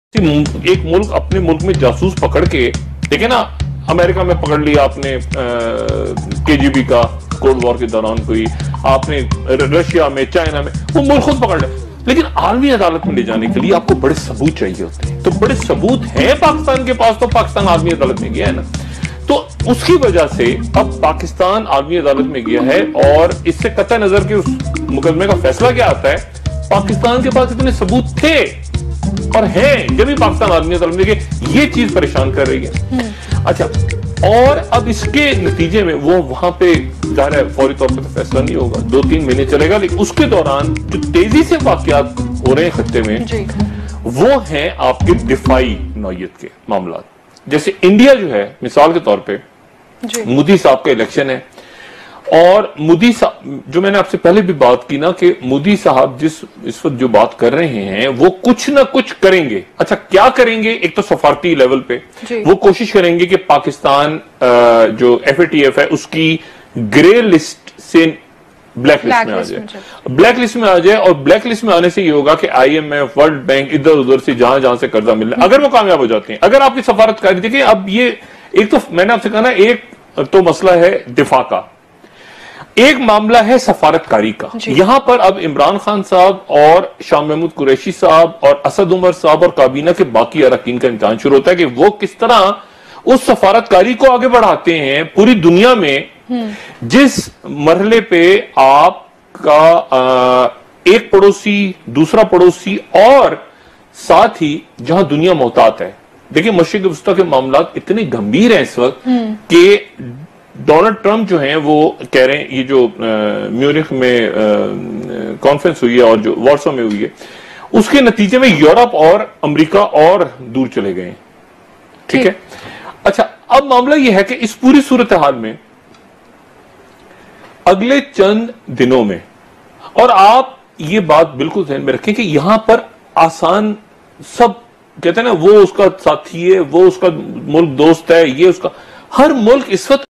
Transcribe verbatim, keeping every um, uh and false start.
एक मुल्क अपने मुल्क में जासूस पकड़ के, देखे ना, अमेरिका में पकड़ लिया आपने केजीबी का कोल्ड वॉर के दौरान, कोई आपने रशिया में, चाइना में, वो मुल्क खुद पकड़ ले। लेकिन आलमी अदालत में ले जाने के लिए आपको बड़े सबूत चाहिए होते हैं, तो बड़े सबूत हैं पाकिस्तान के पास, तो पाकिस्तान आलमी अदालत में गया है ना। तो उसकी वजह से अब पाकिस्तान आलमी अदालत में गया है, और इससे कतई नजर के उस मुकदमे का फैसला क्या आता है, पाकिस्तान के पास इतने सबूत थे और हैं, जब भी पाकिस्तान आदमी अदालत में गए, ये चीज परेशान कर रही है। अच्छा, और अब इसके नतीजे में वो वहां पे जाहिर है फौरी तौर पर तो फैसला नहीं होगा, दो तीन महीने चलेगा, लेकिन उसके दौरान जो तेजी से वाकयात हो रहे हैं खत्ते में, वो हैं आपके दिफाई नौयत के मामला। जैसे इंडिया जो है, मिसाल के तौर पे मोदी साहब का इलेक्शन है, और मोदी साहब, जो मैंने आपसे पहले भी बात की ना, कि मोदी साहब जिस इस वक्त जो बात कर रहे हैं, वो कुछ ना कुछ करेंगे। अच्छा, क्या करेंगे? एक तो सफारती लेवल पे वो कोशिश करेंगे कि पाकिस्तान जो एफ ए टी एफ है उसकी ग्रे लिस्ट से ब्लैक लिस्ट में आ जाए, ब्लैक लिस्ट में आ जाए। और ब्लैक लिस्ट में आने से ये होगा कि I M F, world bank, इधर उधर से जहां जहां से कर्जा मिल रहा है, अगर वो कामयाब हो जाते हैं, अगर आपकी सफारतकारी, देखिए अब ये एक तो मैंने आपसे कहा ना, एक तो मसला है दिफा का, एक मामला है सफारतकारी का। यहां पर अब इमरान खान साहब और शाह महमूद कुरैशी साहब और असद उमर साहब और काबीना के बाकी अरकान का इम्तिहान शुरू होता है कि वो किस तरह उस सफारतकारी को आगे बढ़ाते हैं पूरी दुनिया में, जिस मरहले पे आपका एक पड़ोसी, दूसरा पड़ोसी, और साथ ही जहां दुनिया मोहतात है। देखिए, मशरिक वस्ता के मामला इतने गंभीर हैं इस वक्त कि डोनाल्ड ट्रंप जो हैं वो कह रहे हैं, ये जो म्यूनिख में कॉन्फ्रेंस हुई है और जो वार्सो में हुई है, उसके नतीजे में यूरोप और अमेरिका और दूर चले गए। ठीक है। अच्छा, अब मामला यह है कि इस पूरी सूरत हाल में अगले चंद दिनों में, और आप ये बात बिल्कुल ध्यान में रखें कि यहां पर आसान, सब कहते हैं ना, वो उसका साथी है, वो उसका मुल्क दोस्त है, ये उसका, हर मुल्क इस वक्त